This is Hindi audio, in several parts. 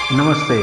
नमस्ते।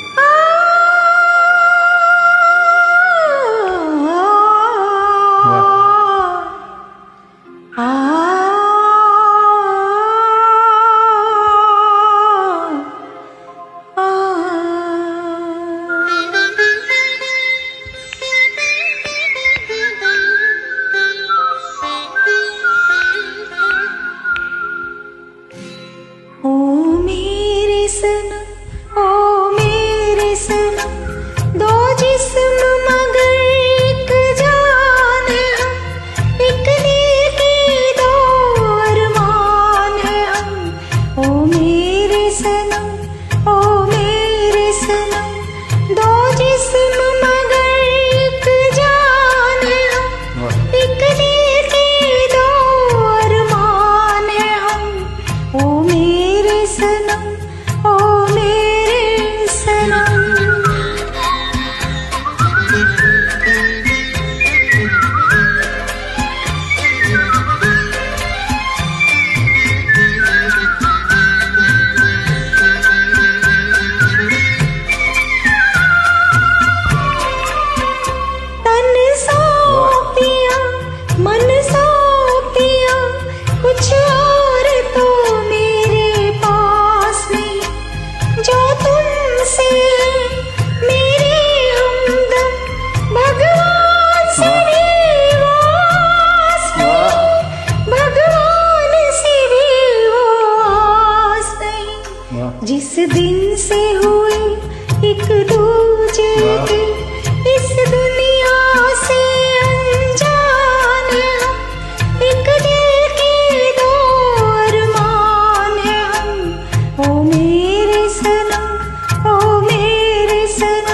जिस दिन से हुए एक दूजे के इस दुनिया से अनजान हम, एक दिल के दो अरमान है हम। ओ मेरे सनम, ओ मेरे सनम।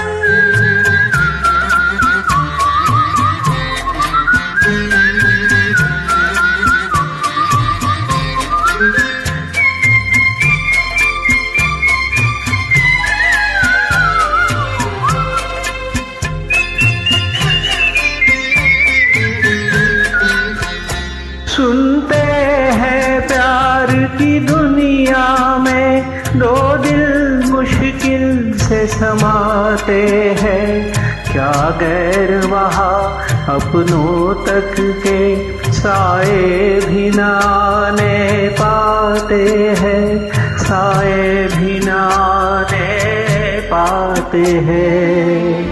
सुनते हैं प्यार की दुनिया में दो दिल मुश्किल से समाते हैं, क्या गैर वहाँ अपनों तक के साए भी न आने पाते हैं, साए भी न आने पाते हैं।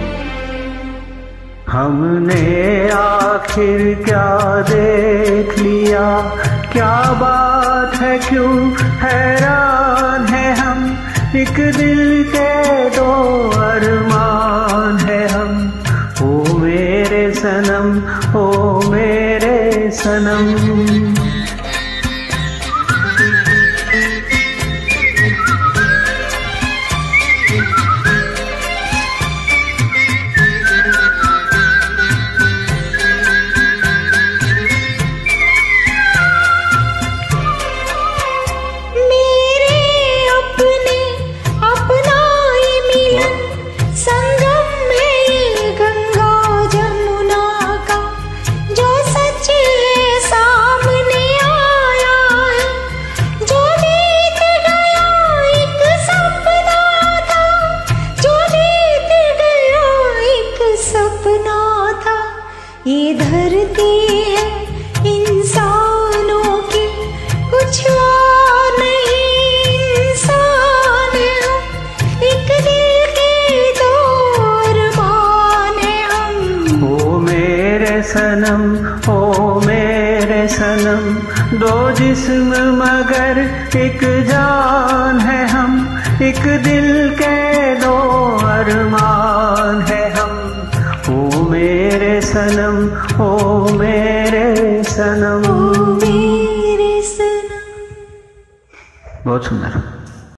हमने आखिर क्या देख लिया, क्या बात है, क्यों हैरान है हम, एक दिल के दो अरमान है हम। ओ मेरे सनम, ओ मेरे सनम। ये धरती है इंसानों की, कुछ और नहीं इंसान हम, एक दिल के दो अरमान है हम। ओ मेरे सनम, ओ मेरे सनम, दो जिस्म मगर एक जान है हम, एक दिल के दो अरमान है हम। ओ मेरे सनम, ओ मेरे सनम। ओ मेरे सनम। बहुत सुंदर।